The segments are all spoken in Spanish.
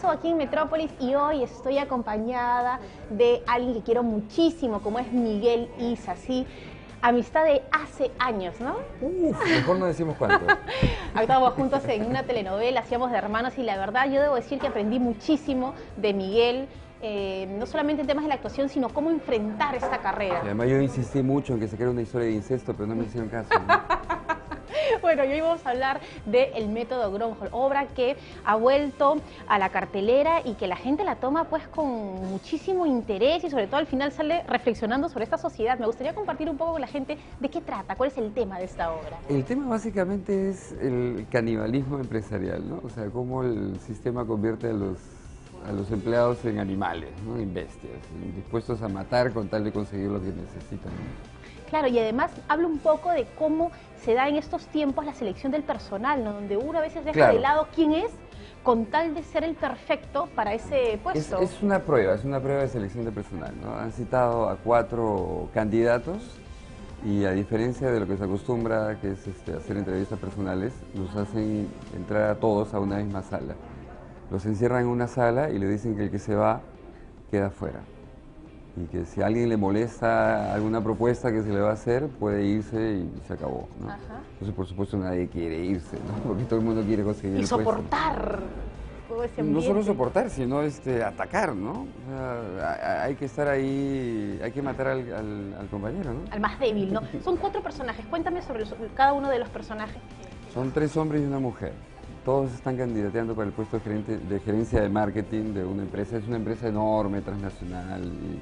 Alonso aquí en Metrópolis y hoy estoy acompañada de alguien que quiero muchísimo, como es Miguel Isa, ¿sí? Amistad de hace años, ¿no? Mejor no decimos cuánto. Estábamos juntos en una telenovela, hacíamos de hermanos y la verdad yo debo decir que aprendí muchísimo de Miguel, no solamente en temas de la actuación, sino cómo enfrentar esta carrera. Y además yo insistí mucho en que se crea una historia de incesto, pero no me hicieron caso, ¿no? Bueno, y hoy vamos a hablar de El método Gronholm, obra que ha vuelto a la cartelera y que la gente la toma pues con muchísimo interés y sobre todo al final sale reflexionando sobre esta sociedad. Me gustaría compartir un poco con la gente de qué trata, cuál es el tema de esta obra. El tema básicamente es el canibalismo empresarial, ¿no? O sea, cómo el sistema convierte a los empleados en animales, ¿no? En bestias, dispuestos a matar con tal de conseguir lo que necesitan, ¿no? Claro, y además habla un poco de cómo se da en estos tiempos la selección del personal, ¿no? Donde uno a veces deja de lado quién es con tal de ser el perfecto para ese puesto. Es una prueba de selección de personal, ¿no? Han citado a 4 candidatos y a diferencia de lo que se acostumbra, que es hacer entrevistas personales, los hacen entrar a todos a una misma sala. Los encierran en una sala y le dicen que el que se va queda fuera. Y que si a alguien le molesta alguna propuesta que se le va a hacer, puede irse y se acabó, ¿no? Ajá. Entonces, por supuesto, nadie quiere irse, ¿no? Porque todo el mundo quiere conseguir Y el puesto. soportar todo ese No ambiente. solo soportar, sino atacar, ¿no? O sea, hay que estar ahí, hay que matar al compañero, ¿no? Al más débil, ¿no? Son 4 personajes. Cuéntame sobre cada uno de los personajes. Son 3 hombres y una mujer. Todos están candidateando para el puesto de gerencia de marketing de una empresa. Es una empresa enorme, transnacional.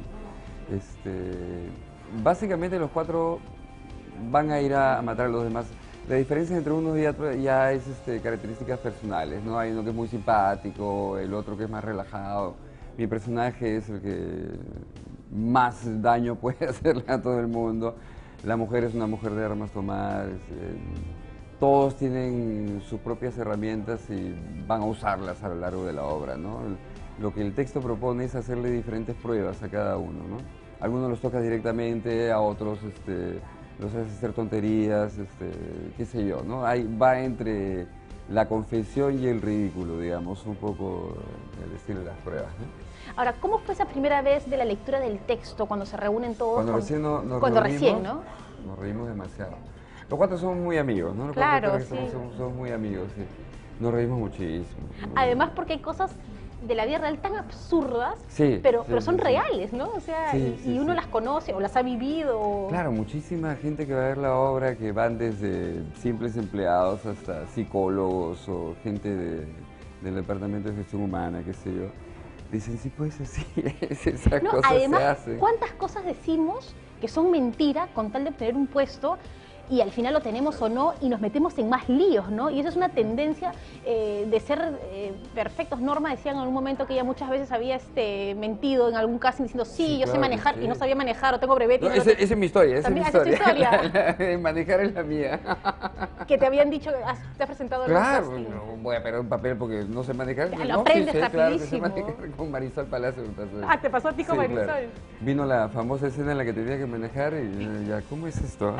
Básicamente los 4 van a ir a matar a los demás. La diferencia entre uno y otro ya es características personales, ¿no? Hay uno que es muy simpático, el otro que es más relajado. Mi personaje es el que más daño puede hacerle a todo el mundo. La mujer es una mujer de armas tomar. Todos tienen sus propias herramientas y van a usarlas a lo largo de la obra, ¿no? Lo que el texto propone es hacerle diferentes pruebas a cada uno, ¿no? Algunos los toca directamente, a otros los hace hacer tonterías, qué sé yo, ¿no? Va entre la confesión y el ridículo, digamos, un poco el estilo de las pruebas, ¿no? Ahora, ¿cómo fue esa primera vez de la lectura del texto cuando se reúnen todos? Cuando recién nos Cuando reunimos, recién, ¿no? Nos reímos demasiado. Los 4 somos muy amigos, ¿no? Claro, sí. Somos muy amigos, sí. Nos reímos muchísimo. Además porque hay cosas de la vida real tan absurdas, sí, pero son sí. reales, ¿no? O sea, sí, y uno las conoce o las ha vivido. Claro, muchísima gente que va a ver la obra, que van desde simples empleados hasta psicólogos o gente del Departamento de Gestión Humana, qué sé yo. Dicen, sí, pues así es, esas cosas además, se hacen. ¿cuántas cosas decimos que son mentira con tal de obtener un puesto? Y al final lo tenemos o no, y nos metemos en más líos, ¿no? Y eso es una tendencia de ser perfectos. Norma decía en algún momento que ella muchas veces había mentido en algún caso diciendo, sí, yo sé manejar, y no sabía manejar, o tengo brevete. No, esa es mi historia, esa es mi ¿También? historia. ¿Es tu historia? Manejar es la mía. Que te habían dicho, te has presentado en un Claro, casting. no voy a perder un papel porque no sé manejar. Ya, No, lo aprendes sí sé, claro que sé rapidísimo. manejar. Con Marisol Palacio me pasó eso. Ah, ¿te pasó a ti con Sí, Marisol? claro. Vino la famosa escena en la que tenía que manejar y ya, ¿cómo es esto?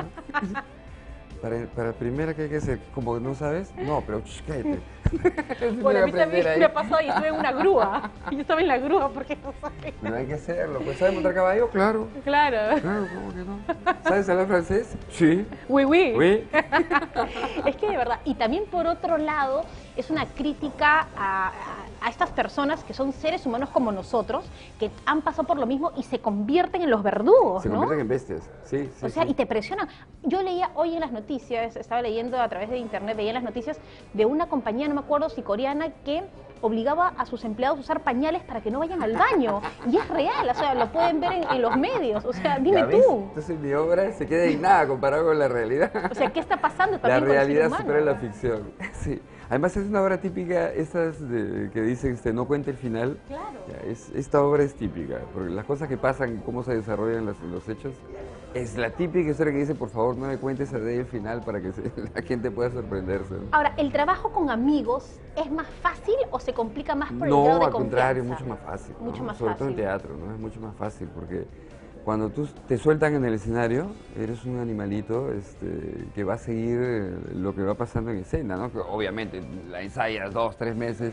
Para primera, ¿qué hay que hacer? ¿Como no sabes? No, pero cállate. Bueno, a mí también me pasó y estuve en una grúa. Yo estaba en la grúa porque no sabía. Pero hay que hacerlo. ¿Pues sabes montar caballo? Claro. Claro. Claro, ¿cómo que no? ¿Sabes hablar francés? Sí. Oui, oui. Oui. Es que de verdad, y también por otro lado, es una crítica a estas personas que son seres humanos como nosotros, que han pasado por lo mismo y se convierten en los verdugos, Se ¿no? convierten en bestias, sí, sí. O sea, sí. y te presionan. Yo leía hoy en las noticias, estaba leyendo a través de internet, veía en las noticias de una compañía, no me acuerdo si coreana, que obligaba a sus empleados a usar pañales para que no vayan al baño. Y es real, o sea, lo pueden ver en los medios. O sea, dime ¿Ya ves? tú. Entonces mi obra se queda indignada comparado con la realidad. O sea, ¿qué está pasando La también con el ser realidad humano? supera la ficción. Sí. Además es una obra típica, esas que dicen no cuente el final. Claro. Ya, esta obra es típica, porque las cosas que pasan, cómo se desarrollan los hechos, es la típica historia que dice, por favor, no me cuentes el final para que la gente pueda sorprenderse, ¿no? Ahora, ¿el trabajo con amigos es más fácil o se complica más por el grado de No, al confianza? contrario, mucho más fácil. ¿no? Mucho más Sobre fácil. todo en teatro, ¿no? Es mucho más fácil porque cuando tú te sueltan en el escenario, eres un animalito que va a seguir lo que va pasando en escena, ¿no? Que obviamente la ensayas 2, 3 meses,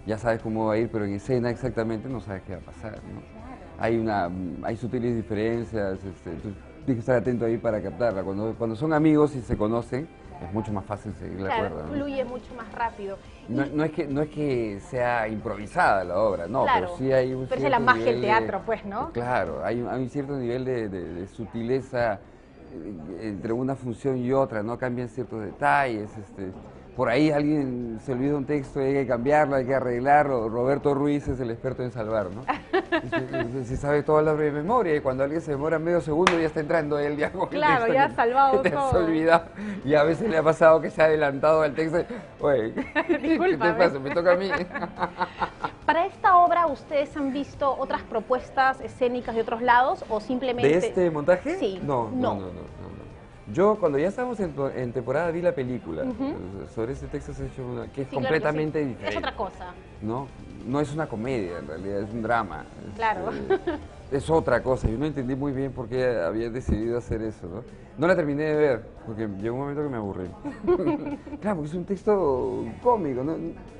ya sabes cómo va a ir, pero en escena exactamente no sabes qué va a pasar, ¿no? Hay sutiles diferencias, tú tienes que estar atento ahí para captarla. Cuando son amigos y se conocen, es mucho más fácil seguir la Claro, cuerda, ¿no? fluye mucho más rápido. No es que sea improvisada la obra, no, Claro, pero sí hay un pero cierto es la magia del nivel teatro, pues, ¿no? Claro, hay un cierto nivel de sutileza entre una función y otra, ¿no? Cambian ciertos detalles, por ahí alguien se olvida un texto y hay que cambiarlo, hay que arreglarlo. Roberto Ruiz es el experto en salvar, ¿no? Se sabe toda la breve memoria y cuando alguien se demora medio segundo ya está entrando él ya con Claro, el texto ya ha salvado que te has todo. olvidado. Y a veces le ha pasado que se ha adelantado al texto. Oye, ¿qué te Discúlpame. pasa? Me toca a mí. Para esta obra, ¿ustedes han visto otras propuestas escénicas de otros lados o simplemente...? ¿De este montaje? Sí. No. Yo cuando ya estábamos en temporada vi la película. Sobre este texto se ha hecho una que es Sí, claro que completamente sí. diferente. Es otra cosa. No es una comedia en realidad, es un drama. Claro. Es otra cosa. Yo no entendí muy bien por qué había decidido hacer eso, ¿no? No la terminé de ver, porque llegó un momento que me aburrí. Claro, porque es un texto cómico, ¿no?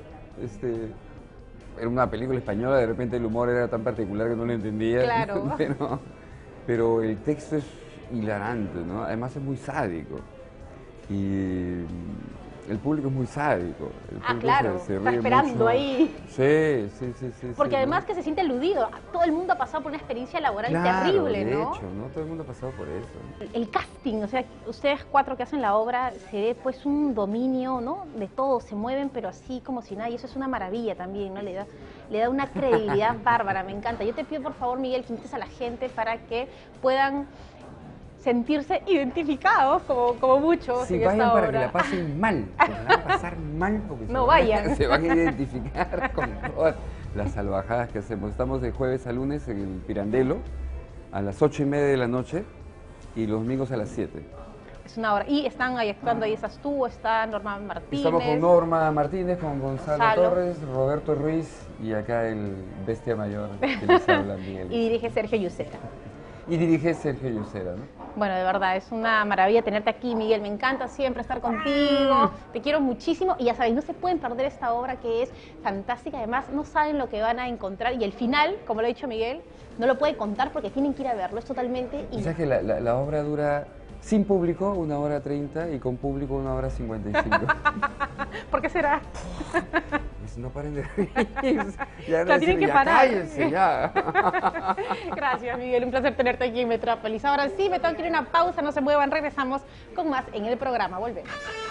Era una película española, de repente el humor era tan particular que no lo entendía. Claro. Pero el texto es hilarante, ¿no? Además es muy sádico. Y el público es muy sádico. El público claro, se está ríe esperando mucho. ahí. Sí. Porque sí, además ¿no? que se siente aludido. Todo el mundo ha pasado por una experiencia laboral Claro, terrible, de ¿no? hecho, ¿no? Todo el mundo ha pasado por eso. El casting, o sea, ustedes cuatro que hacen la obra, se ve pues un dominio, ¿no? De todo, se mueven, pero así como si nada, y eso es una maravilla también, ¿no? Le da una credibilidad bárbara, me encanta. Yo te pido, por favor, Miguel, que invites a la gente para que puedan sentirse identificados como muchos Sí, en vayan esta para obra. que la pasen mal, porque la van a pasar mal porque No vayan. se van a identificar con todas las salvajadas que hacemos. Estamos de jueves a lunes en el Pirandello a las 8:30 de la noche y los domingos a las 7. Es una obra. Y están ahí actuando, ahí estás tú, está Norma Martínez. Estamos con Norma Martínez, con Gonzalo Gonzalo. Torres, Roberto Ruiz y acá el bestia mayor que les habla, Miguel. Y dirige Sergio Yusera. Y dirige Sergio Yusera, ¿no? Bueno, de verdad, es una maravilla tenerte aquí, Miguel. Me encanta siempre estar contigo. Te quiero muchísimo. Y ya saben, no se pueden perder esta obra que es fantástica. Además, no saben lo que van a encontrar. Y el final, como lo ha dicho Miguel, no lo puede contar porque tienen que ir a verlo. Es totalmente... O sea que la obra dura sin público 1:30 y con público 1:55. ¿Por qué será? Pues no paren de reír. Ya La tienen que parar. Cállense, ya. Gracias, Miguel. Un placer tenerte aquí en Metrópolis. Ahora sí, me tengo que ir a una pausa. No se muevan. Regresamos con más en el programa. Volvemos.